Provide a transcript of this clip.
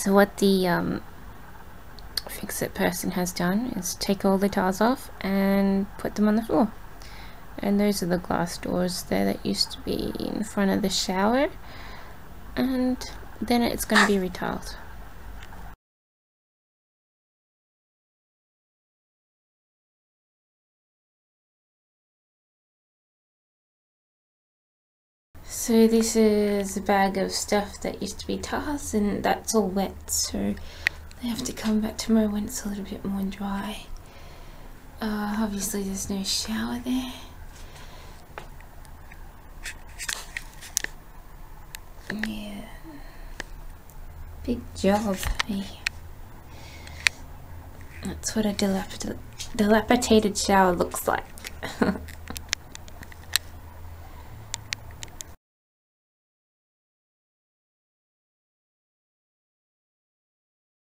So what the fix-it person has done is take all the tiles off and put them on the floor. And those are the glass doors there that used to be in front of the shower, and then it's going to be retiled. So this is a bag of stuff that used to be tiles, and that's all wet, so they have to come back tomorrow when it's a little bit more dry. Obviously there's no shower there. Yeah, big job, hey. That's what a dilapidated shower looks like.